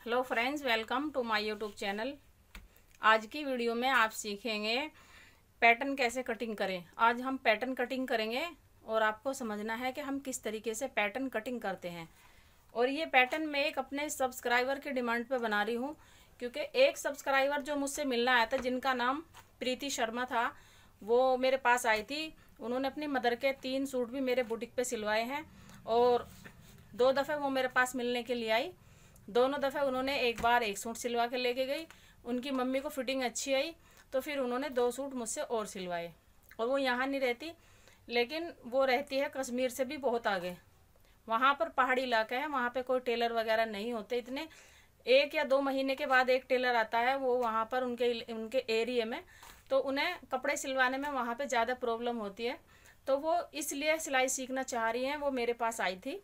Hello friends, welcome to my YouTube channel. आज की video में आप सीखेंगे पैटर्न कैसे कटिंग करें। आज हम पैटर्न कटिंग करेंगे और आपको समझना है कि हम किस तरीके से पैटर्न कटिंग करते हैं। और ये पैटर्न मैं एक अपने सब्सक्राइबर के डिमांड पे बना रही हूँ, क्योंकि एक सब्सक्राइबर जो मुझसे मिलना आया था, जिनका नाम प्रीति शर्मा था, वो मेरे पास आई थी। उन्होंने अपनी मदर के 3 सूट भी मेरे बुटीक पे सिलवाए हैं और 2 दफ़े वो मेरे पास मिलने के लिए आई। दोनों दफ़े उन्होंने एक बार एक सूट सिलवा के लेके गई। उनकी मम्मी को फिटिंग अच्छी आई तो फिर उन्होंने 2 सूट मुझसे और सिलवाए। और वो यहाँ नहीं रहती, लेकिन वो रहती है कश्मीर से भी बहुत आगे। वहाँ पर पहाड़ी इलाका है, वहाँ पे कोई टेलर वगैरह नहीं होते इतने। 1 या 2 महीने के बाद एक टेलर आता है, वो वहाँ पर उनके एरिया में, तो उन्हें कपड़े सिलवाने में वहाँ पे ज़्यादा प्रॉब्लम होती है। तो वो इसलिए सिलाई सीखना चाह रही हैं। वो मेरे पास आई थी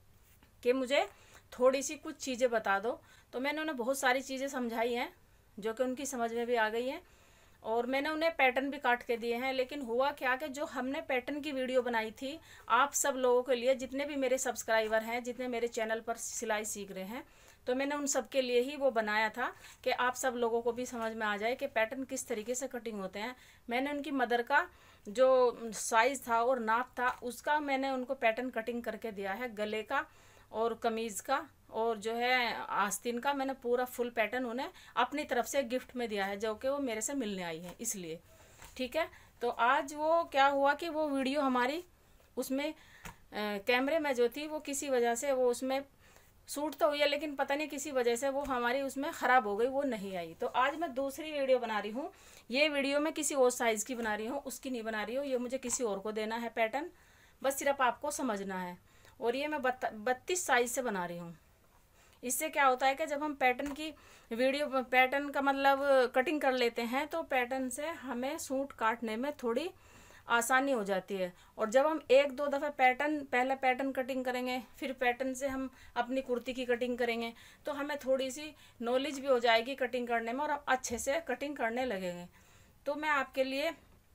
कि मुझे थोड़ी सी कुछ चीज़ें बता दो। तो मैंने उन्हें बहुत सारी चीज़ें समझाई हैं जो कि उनकी समझ में भी आ गई हैं, और मैंने उन्हें पैटर्न भी काट के दिए हैं। लेकिन हुआ क्या कि जो हमने पैटर्न की वीडियो बनाई थी आप सब लोगों के लिए, जितने भी मेरे सब्सक्राइबर हैं, जितने मेरे चैनल पर सिलाई सीख रहे हैं, तो मैंने उन सब के लिए ही वो बनाया था कि आप सब लोगों को भी समझ में आ जाए कि पैटर्न किस तरीके से कटिंग होते हैं। मैंने उनकी मदर का जो साइज़ था और नाप था, उसका मैंने उनको पैटर्न कटिंग करके दिया है। गले का और कमीज़ का और जो है आस्तीन का मैंने पूरा फुल पैटर्न उन्हें अपनी तरफ से गिफ्ट में दिया है, जो कि वो मेरे से मिलने आई है इसलिए। ठीक है, तो आज वो क्या हुआ कि वो वीडियो हमारी उसमें कैमरे में जो थी वो किसी वजह से वो उसमें शूट तो हुई है, लेकिन पता नहीं किसी वजह से वो हमारी उसमें ख़राब हो गई, वो नहीं आई। तो आज मैं दूसरी वीडियो बना रही हूँ। ये वीडियो मैं किसी और साइज़ की बना रही हूँ, उसकी नहीं बना रही हूँ। ये मुझे किसी और को देना है पैटर्न, बस सिर्फ आपको समझना है। और ये मैं 32 साइज से बना रही हूँ। इससे क्या होता है कि जब हम पैटर्न की वीडियो, पैटर्न का मतलब कटिंग कर लेते हैं, तो पैटर्न से हमें सूट काटने में थोड़ी आसानी हो जाती है। और जब हम 1-2 दफ़ा पहले पैटर्न कटिंग करेंगे, फिर पैटर्न से हम अपनी कुर्ती की कटिंग करेंगे, तो हमें थोड़ी सी नॉलेज भी हो जाएगी कटिंग करने में और हम अच्छे से कटिंग करने लगेंगे। तो मैं आपके लिए,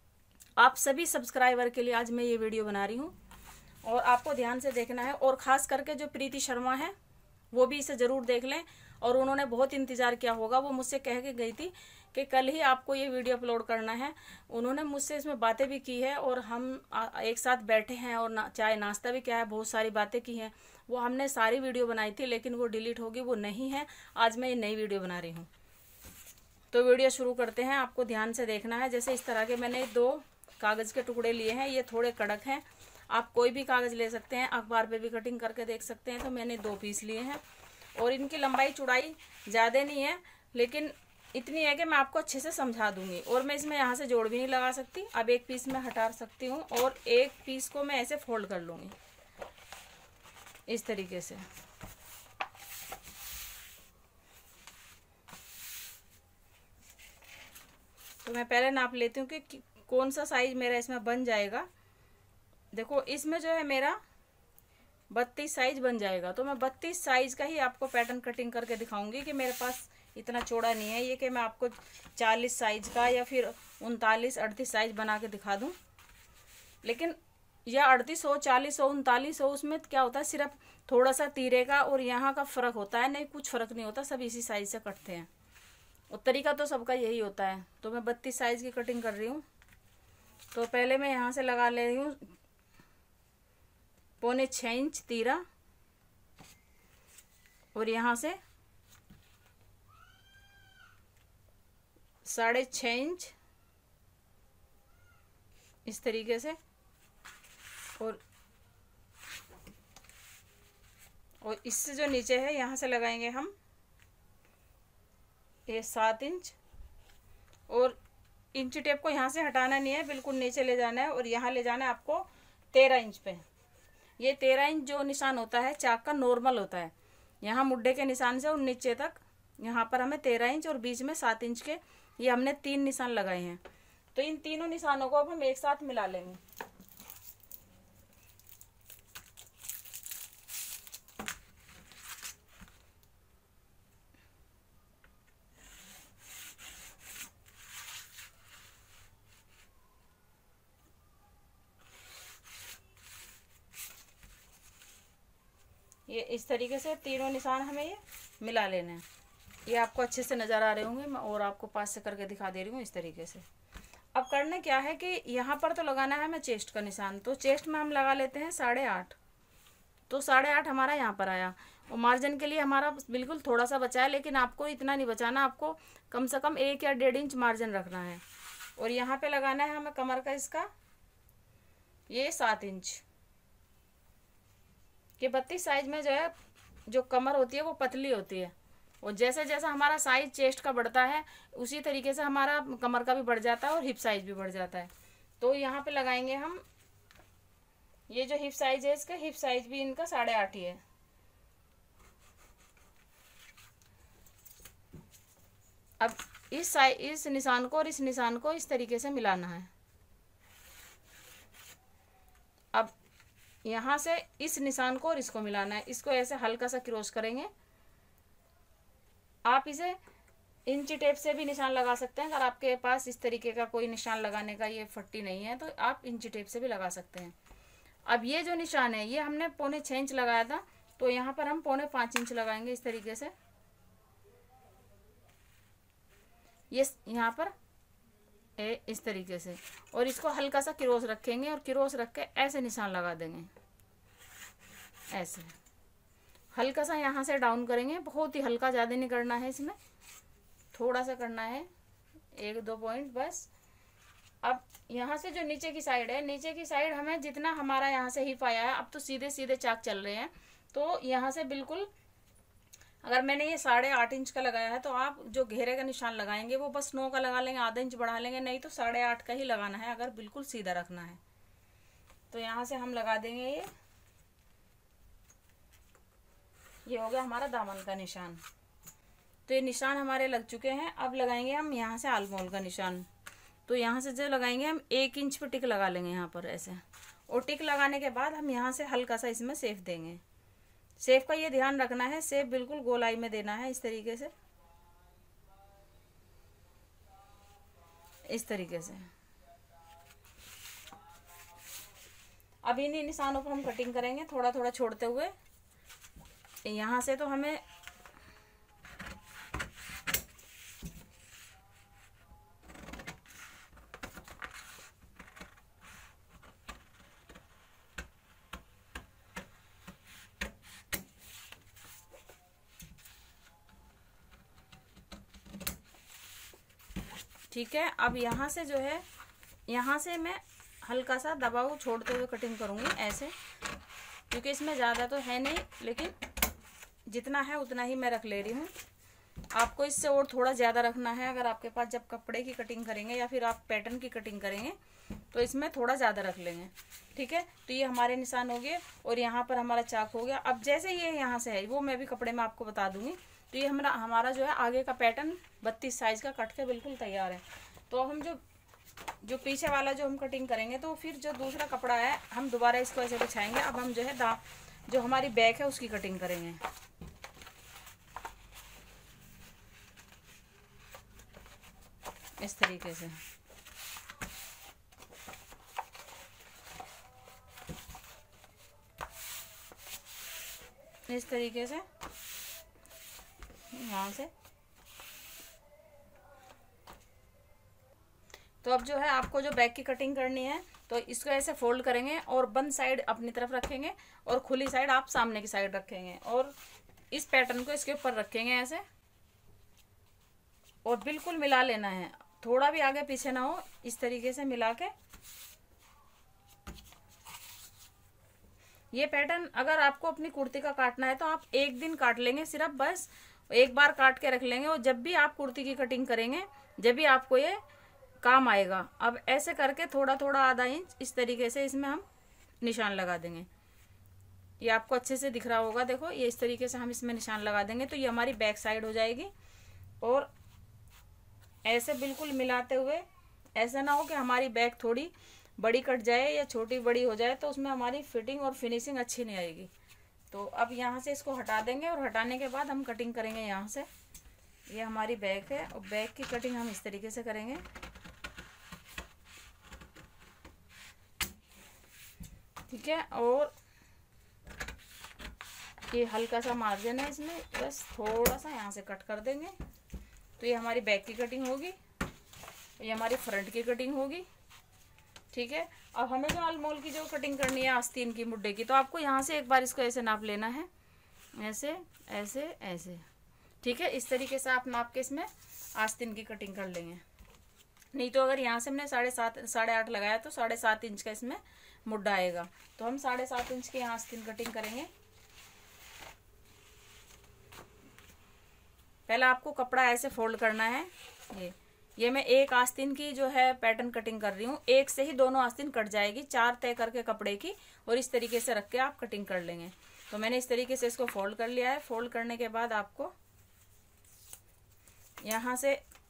आप सभी सब्सक्राइबर के लिए आज मैं ये वीडियो बना रही हूँ और आपको ध्यान से देखना है। और ख़ास करके जो प्रीति शर्मा है वो भी इसे ज़रूर देख लें। और उन्होंने बहुत इंतज़ार किया होगा, वो मुझसे कह के गई थी कि कल ही आपको ये वीडियो अपलोड करना है। उन्होंने मुझसे इसमें बातें भी की है और हम एक साथ बैठे हैं और चाय नाश्ता भी किया है, बहुत सारी बातें की हैं। वो हमने सारी वीडियो बनाई थी, लेकिन वो डिलीट होगी, वो नहीं है। आज मैं ये नई वीडियो बना रही हूँ। तो वीडियो शुरू करते हैं। आपको ध्यान से देखना है। जैसे इस तरह के मैंने 2 कागज़ के टुकड़े लिए हैं, ये थोड़े कड़क हैं। आप कोई भी कागज़ ले सकते हैं, अखबार पे भी कटिंग करके देख सकते हैं। तो मैंने 2 पीस लिए हैं और इनकी लंबाई चौड़ाई ज़्यादा नहीं है, लेकिन इतनी है कि मैं आपको अच्छे से समझा दूंगी। और मैं इसमें यहाँ से जोड़ भी नहीं लगा सकती। अब एक पीस मैं हटा सकती हूँ और एक पीस को मैं ऐसे फोल्ड कर लूँगी इस तरीके से। तो मैं पहले नाप लेती हूँ कि कौन सा साइज मेरा इसमें बन जाएगा। देखो, इसमें जो है मेरा 32 साइज बन जाएगा। तो मैं 32 साइज का ही आपको पैटर्न कटिंग करके दिखाऊंगी कि मेरे पास इतना चौड़ा नहीं है ये कि मैं आपको 40 साइज का या फिर 39-38 साइज बना के दिखा दूं। लेकिन या 38 हो, 40 हो, 39 हो, उसमें क्या होता है, सिर्फ थोड़ा सा तीरे का और यहाँ का फ़र्क होता है, नहीं कुछ फ़र्क नहीं होता, सब इसी साइज से कटते हैं और तरीका तो सबका यही होता है। तो मैं 32 साइज की कटिंग कर रही हूँ। तो पहले मैं यहाँ से लगा ले रही हूँ 6.25 इंच तीरा और यहाँ से 6.5 इंच इस तरीके से। और इससे जो नीचे है यहाँ से लगाएंगे हम ये 7 इंच। और इंची टेप को यहाँ से हटाना नहीं है, बिल्कुल नीचे ले जाना है और यहाँ ले जाना है आपको 13 इंच पे। ये 13 इंच जो निशान होता है चाक का, नॉर्मल होता है। यहाँ मुड्ढे के निशान से और नीचे तक यहाँ पर हमें 13 इंच और बीच में 7 इंच के ये हमने 3 निशान लगाए हैं। तो इन तीनों निशानों को अब हम एक साथ मिला लेंगे। ये इस तरीके से तीनों निशान हमें ये मिला लेने हैं। ये आपको अच्छे से नज़र आ रहे होंगे, मैं और आपको पास से करके दिखा दे रही हूँ इस तरीके से। अब करना क्या है कि यहाँ पर तो लगाना है हमें चेस्ट का निशान, तो चेस्ट में हम लगा लेते हैं 8.5। तो 8.5 हमारा यहाँ पर आया, और मार्जिन के लिए हमारा बिल्कुल थोड़ा सा बचा है, लेकिन आपको इतना नहीं बचाना, आपको कम से कम 1 या 1.5 इंच मार्जिन रखना है। और यहाँ पे लगाना है हमें कमर का इसका ये 7 इंच कि 32 साइज में जो है जो कमर होती है वो पतली होती है, और जैसे जैसा हमारा साइज चेस्ट का बढ़ता है उसी तरीके से हमारा कमर का भी बढ़ जाता है और हिप साइज भी बढ़ जाता है। तो यहाँ पे लगाएंगे हम ये जो हिप साइज है, इसका हिप साइज भी इनका 8.5 ही है। अब इस निशान को और इस निशान को इस तरीके से मिलाना है। अब यहाँ से इस निशान को और इसको मिलाना है, इसको ऐसे हल्का सा क्रॉस करेंगे। आप इसे इंची टेप से भी निशान लगा सकते हैं, अगर आपके पास इस तरीके का कोई निशान लगाने का ये फट्टी नहीं है तो आप इंची टेप से भी लगा सकते हैं। अब ये जो निशान है ये हमने 6.25 इंच लगाया था, तो यहाँ पर हम 4.5 इंच लगाएंगे इस तरीके से। ये यहाँ पर इस तरीके से, और इसको हल्का सा क्रॉस रखेंगे और क्रॉस रख के ऐसे निशान लगा देंगे। ऐसे हल्का सा यहाँ से डाउन करेंगे, बहुत ही हल्का, ज़्यादा नहीं करना है, इसमें थोड़ा सा करना है, 1-2 पॉइंट बस। अब यहाँ से जो नीचे की साइड है, नीचे की साइड हमें जितना हमारा यहाँ से हिप आया है, अब तो सीधे सीधे चाक चल रहे हैं, तो यहाँ से बिल्कुल, अगर मैंने ये 8.5 इंच का लगाया है तो आप जो घेरे का निशान लगाएंगे वो बस 9 का लगा लेंगे, आधा इंच बढ़ा लेंगे, नहीं तो 8.5 का ही लगाना है अगर बिल्कुल सीधा रखना है। तो यहाँ से हम लगा देंगे ये हो गया हमारा दामन का निशान। तो ये निशान हमारे लग चुके हैं। अब लगाएंगे हम यहाँ से आलमोल का निशान। तो यहाँ से जो लगाएंगे हम 1 इंच पे टिक लगा लेंगे यहाँ पर ऐसे, और टिक लगाने के बाद हम यहाँ से हल्का सा इसमें सेफ देंगे। सेफ का ये ध्यान रखना है, सेफ बिल्कुल गोलाई में देना है, इस तरीके से, इस तरीके से। अब इन्हीं निशानों पर हम कटिंग करेंगे थोड़ा थोड़ा छोड़ते हुए। यहाँ से तो हमें ठीक है। अब यहाँ से जो है, यहाँ से मैं हल्का सा दबाव छोड़ते हुए कटिंग करूँगी ऐसे, क्योंकि इसमें ज़्यादा तो है नहीं, लेकिन जितना है उतना ही मैं रख ले रही हूँ। आपको इससे और थोड़ा ज़्यादा रखना है, अगर आपके पास जब कपड़े की कटिंग करेंगे या फिर आप पैटर्न की कटिंग करेंगे तो इसमें थोड़ा ज़्यादा रख लेंगे। ठीक है, तो ये हमारे निशान हो गए और यहाँ पर हमारा चाक हो गया। अब जैसे ये यहाँ से है वो मैं भी कपड़े में आपको बता दूंगी। तो ये हमारा जो है आगे का पैटर्न 32 साइज का कट के बिल्कुल तैयार है। तो हम जो पीछे वाला जो हम कटिंग करेंगे, तो फिर जो दूसरा कपड़ा है हम दोबारा इसको ऐसे बिछाएंगे। अब हम जो है जो हमारी बैक है उसकी कटिंग करेंगे। इस तरीके से इस तरीके से यहाँ से। तो अब जो है आपको जो बैक की कटिंग करनी है, तो इसको ऐसे फोल्ड करेंगे और बंद साइड अपनी तरफ रखेंगे और खुली साइड आप सामने की साइड रखेंगे, और इस पैटर्न को इसके ऊपर रखेंगे ऐसे, और बिल्कुल मिला लेना है, थोड़ा भी आगे पीछे ना हो, इस तरीके से मिला के। ये पैटर्न अगर आपको अपनी कुर्ती का काटना है तो आप एक दिन काट लेंगे, सिर्फ बस एक बार काट के रख लेंगे, और जब भी आप कुर्ती की कटिंग करेंगे जब भी आपको ये काम आएगा। अब ऐसे करके थोड़ा थोड़ा आधा इंच इस तरीके से इसमें हम निशान लगा देंगे। ये आपको अच्छे से दिख रहा होगा, देखो ये इस तरीके से हम इसमें निशान लगा देंगे। तो ये हमारी बैक साइड हो जाएगी। और ऐसे बिल्कुल मिलाते हुए, ऐसा ना हो कि हमारी बैक थोड़ी बड़ी कट जाए या छोटी बड़ी हो जाए, तो उसमें हमारी फिटिंग और फिनिशिंग अच्छी नहीं आएगी। तो अब यहाँ से इसको हटा देंगे, और हटाने के बाद हम कटिंग करेंगे यहाँ से। ये हमारी बैक है और बैक की कटिंग हम इस तरीके से करेंगे। ठीक है, और ये हल्का सा मार्जिन है इसमें, बस थोड़ा सा यहाँ से कट कर देंगे। तो ये हमारी बैक की कटिंग होगी, ये हमारी फ्रंट की कटिंग होगी। ठीक है, अब हमें जो आलमोल की जो कटिंग करनी है आस्तीन की मुड्ढे की, तो आपको यहाँ से एक बार इसको ऐसे नाप लेना है, ऐसे ऐसे ऐसे। ठीक है, इस तरीके से आप नाप के इसमें आस्तीन की कटिंग कर लेंगे। नहीं तो अगर यहाँ से हमने 7.5 लगाया तो 7.5 इंच का इसमें मुड्ढा आएगा। तो हम 7.5 इंच की यहाँ आस्तीन कटिंग करेंगे। पहले आपको कपड़ा ऐसे फोल्ड करना है। ये मैं एक आस्तीन की जो है पैटर्न कटिंग कर रही हूँ, एक से ही दोनों आस्तीन कट जाएगी, 4 तय करके कपड़े की, और इस तरीके से रख के आप कटिंग कर लेंगे। तो मैंने इस तरीके से इसको फोल्ड कर लिया है। फोल्ड करने के बाद आपको यहाँ से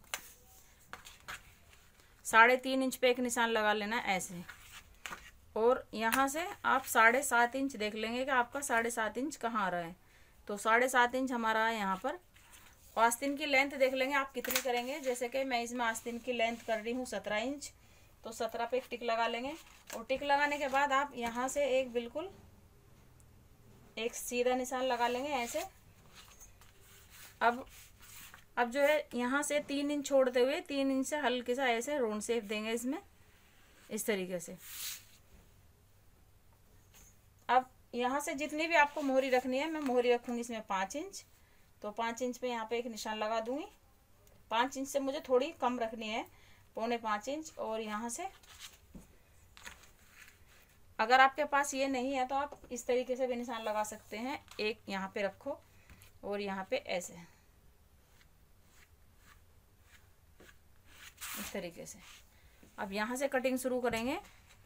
3.5 इंच पे एक निशान लगा लेना है ऐसे, और यहाँ से आप 7.5 इंच देख लेंगे कि आपका 7.5 इंच कहाँ आ रहा है। तो 7.5 इंच हमारा है यहाँ पर। आस्तीन की लेंथ देख लेंगे आप कितनी करेंगे। जैसे कि मैं इसमें आस्तीन की लेंथ कर रही हूँ 17 इंच, तो 17 पे एक टिक लगा लेंगे। और टिक लगाने के बाद आप यहाँ से एक बिल्कुल एक सीधा निशान लगा लेंगे ऐसे। अब जो है यहाँ से 3 इंच छोड़ते हुए 3 इंच से हल्के सा ऐसे राउंड शेप देंगे इसमें, इस तरीके से। अब यहाँ से जितनी भी आपको मोहरी रखनी है, मैं मोहरी रखूंगी इसमें 5 इंच। तो 5 इंच पे यहाँ पे एक निशान लगा दूंगी। 5 इंच से मुझे थोड़ी कम रखनी है, 4.25 इंच। और यहाँ से अगर आपके पास ये नहीं है तो आप इस तरीके से भी निशान लगा सकते हैं। एक यहाँ पे रखो और यहाँ पे ऐसे, इस तरीके से। अब यहाँ से कटिंग शुरू करेंगे।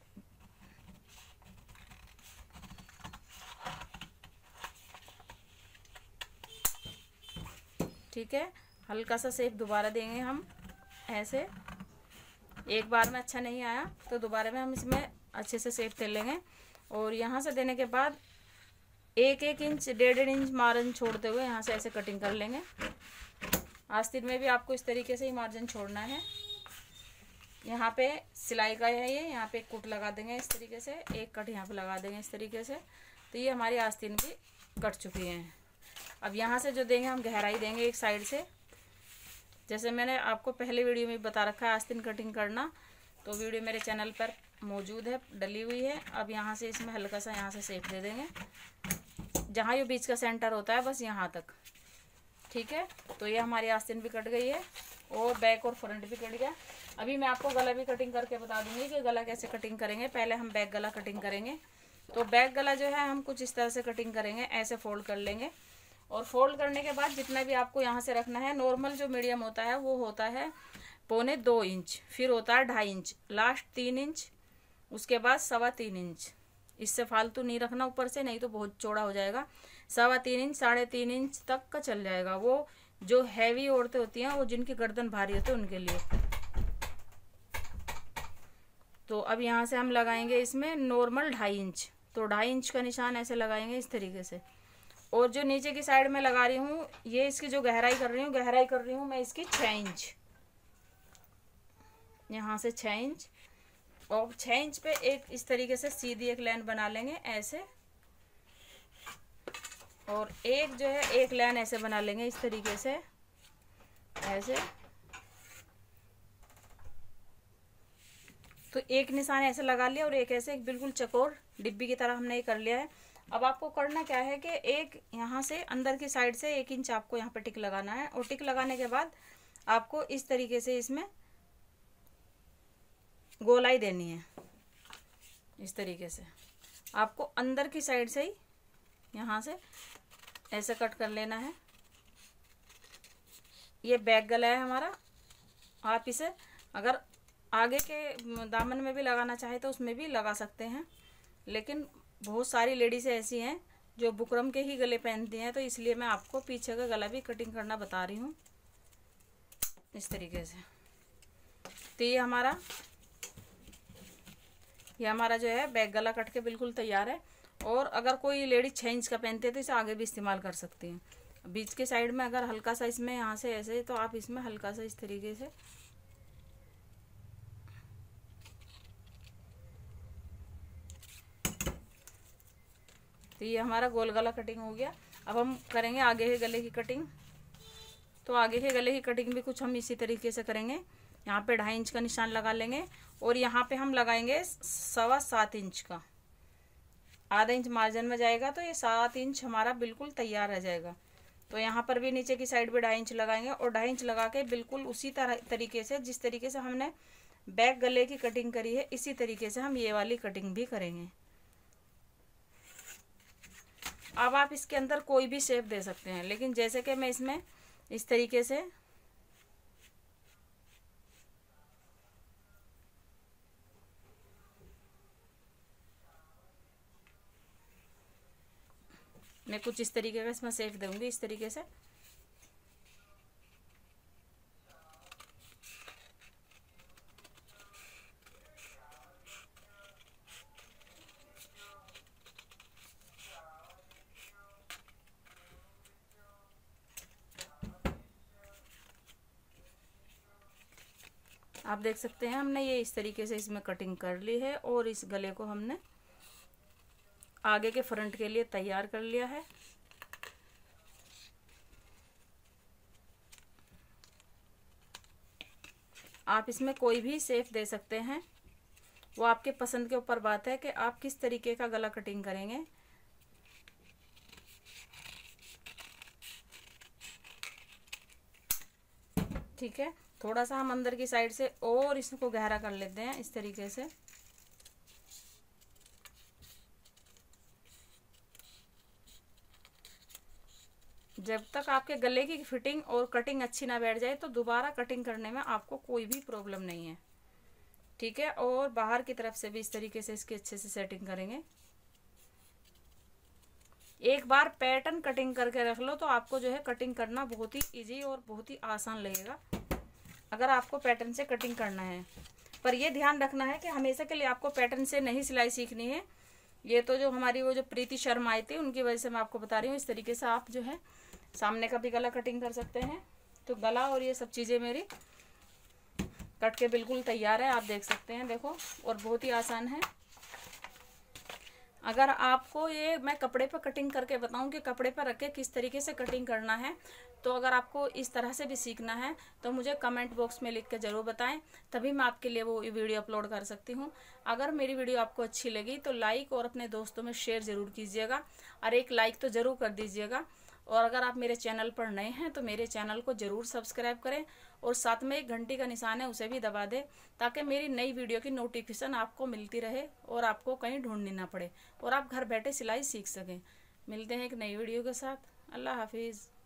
ठीक है, हल्का सा शेप दोबारा देंगे हम ऐसे। एक बार में अच्छा नहीं आया तो दोबारा में हम इसमें अच्छे से शेप दे लेंगे। और यहाँ से देने के बाद 1-1 इंच 1.5 इंच मार्जिन छोड़ते हुए यहाँ से ऐसे कटिंग कर लेंगे। आस्तीन में भी आपको इस तरीके से ही मार्जिन छोड़ना है। यहाँ पे सिलाई का है ये, यहाँ पे एक कुट लगा देंगे इस तरीके से, एक कट यहाँ पे लगा देंगे इस तरीके से। तो ये हमारी आस्तीन भी कट चुकी हैं। अब यहाँ से जो देंगे हम गहराई देंगे एक साइड से। जैसे मैंने आपको पहले वीडियो में बता रखा है आस्तीन कटिंग करना, तो वीडियो मेरे चैनल पर मौजूद है, डली हुई है। अब यहाँ से इसमें हल्का सा यहाँ से शेप दे देंगे, जहाँ ये बीच का सेंटर होता है बस यहाँ तक। ठीक है, तो ये हमारी आस्तीन भी कट गई है और बैक और फ्रंट भी कट गया। अभी मैं आपको गला भी कटिंग करके बता दूंगी कि गला कैसे कटिंग करेंगे। पहले हम बैक गला कटिंग करेंगे। तो बैक गला जो है हम कुछ इस तरह से कटिंग करेंगे, ऐसे फोल्ड कर लेंगे। और फोल्ड करने के बाद जितना भी आपको यहाँ से रखना है, नॉर्मल जो मीडियम होता है वो होता है 1.25 इंच, फिर होता है 2.5 इंच, लास्ट 3 इंच, उसके बाद 3.25 इंच। इससे फालतू नहीं रखना ऊपर से, नहीं तो बहुत चौड़ा हो जाएगा। 3.25 इंच 3.5 इंच तक का चल जाएगा। वो जो हैवी औरतें होती हैं, वो जिनकी गर्दन भारी होती है उनके लिए। तो अब यहाँ से हम लगाएंगे इसमें नॉर्मल 2.5 इंच। तो 2.5 इंच का निशान ऐसे लगाएंगे इस तरीके से। और जो नीचे की साइड में लगा रही हूँ, ये इसकी जो गहराई कर रही हूँ मैं इसकी 6 इंच, यहाँ से 6 इंच। और 6 इंच पे एक इस तरीके से सीधी एक लाइन बना लेंगे ऐसे। और एक जो है एक लाइन ऐसे बना लेंगे इस तरीके से ऐसे। तो एक निशान ऐसे लगा लिया और एक ऐसे, एक बिल्कुल चकोर डिब्बी की तरह हमने ये कर लिया है। अब आपको करना क्या है कि एक यहाँ से अंदर की साइड से 1 इंच आपको यहाँ पे टिक लगाना है। और टिक लगाने के बाद आपको इस तरीके से इसमें गोलाई देनी है। इस तरीके से आपको अंदर की साइड से ही यहाँ से ऐसे कट कर लेना है। ये बैक गला है हमारा। आप इसे अगर आगे के दामन में भी लगाना चाहे तो उसमें भी लगा सकते हैं, लेकिन बहुत सारी लेडीज ऐसी हैं जो बुकरम के ही गले पहनती हैं, तो इसलिए मैं आपको पीछे का गला भी कटिंग करना बता रही हूँ इस तरीके से। तो ये हमारा जो है बैक गला कट के बिल्कुल तैयार है। और अगर कोई लेडीज 6 इंच का पहनते हैं तो इसे आगे भी इस्तेमाल कर सकती हैं। बीच के साइड में अगर हल्का सा इसमें यहाँ से ऐसे, तो आप इसमें हल्का सा इस तरीके से तो ये हमारा गोल गला कटिंग हो गया। अब हम करेंगे आगे के गले की कटिंग। तो आगे के गले की कटिंग भी कुछ हम इसी तरीके से करेंगे। यहाँ पे 2.5 इंच का निशान लगा लेंगे और यहाँ पे हम लगाएंगे 7.25 इंच का। आधा इंच मार्जिन में जाएगा तो ये 7 इंच हमारा बिल्कुल तैयार रह जाएगा। तो यहाँ पर भी नीचे की साइड पे 2.5 इंच लगाएंगे और 2.5 इंच लगा के बिल्कुल उसी तरीके से जिस तरीके से हमने बैक गले की कटिंग करी है इसी तरीके से हम ये वाली कटिंग भी करेंगे। अब आप इसके अंदर कोई भी शेप दे सकते हैं, लेकिन जैसे कि मैं इसमें इस तरीके से मैं कुछ इस तरीके का इसमें शेप दूंगी, इस तरीके से। आप देख सकते हैं हमने ये इस तरीके से इसमें कटिंग कर ली है और इस गले को हमने आगे के फ्रंट के लिए तैयार कर लिया है। आप इसमें कोई भी शेप दे सकते हैं, वो आपके पसंद के ऊपर बात है कि आप किस तरीके का गला कटिंग करेंगे। ठीक है, थोड़ा सा हम अंदर की साइड से और इसको गहरा कर लेते हैं इस तरीके से। जब तक आपके गले की फिटिंग और कटिंग अच्छी ना बैठ जाए तो दोबारा कटिंग करने में आपको कोई भी प्रॉब्लम नहीं है। ठीक है, और बाहर की तरफ से भी इस तरीके से इसकी अच्छे से सेटिंग करेंगे। एक बार पैटर्न कटिंग करके रख लो तो आपको जो है कटिंग करना बहुत ही इजी और बहुत ही आसान लगेगा अगर आपको पैटर्न से कटिंग करना है। पर ये ध्यान रखना है कि हमेशा के लिए आपको पैटर्न से नहीं सिलाई सीखनी है। ये तो जो हमारी वो जो प्रीति शर्मा आई थी उनकी वजह से मैं आपको बता रही हूँ। इस तरीके से आप जो है सामने का भी गला कटिंग कर सकते हैं। तो गला और ये सब चीज़ें मेरी कट के बिल्कुल तैयार है, आप देख सकते हैं, देखो, और बहुत ही आसान है। अगर आपको ये मैं कपड़े पर कटिंग करके बताऊं कि कपड़े पर रख के किस तरीके से कटिंग करना है, तो अगर आपको इस तरह से भी सीखना है तो मुझे कमेंट बॉक्स में लिख के ज़रूर बताएं, तभी मैं आपके लिए वो वीडियो अपलोड कर सकती हूँ। अगर मेरी वीडियो आपको अच्छी लगी तो लाइक और अपने दोस्तों में शेयर ज़रूर कीजिएगा और एक लाइक तो ज़रूर कर दीजिएगा। और अगर आप मेरे चैनल पर नए हैं तो मेरे चैनल को ज़रूर सब्सक्राइब करें और साथ में एक घंटी का निशान है उसे भी दबा दें, ताकि मेरी नई वीडियो की नोटिफिकेशन आपको मिलती रहे और आपको कहीं ढूंढनी ना पड़े और आप घर बैठे सिलाई सीख सकें। मिलते हैं एक नई वीडियो के साथ। अल्लाह हाफिज़।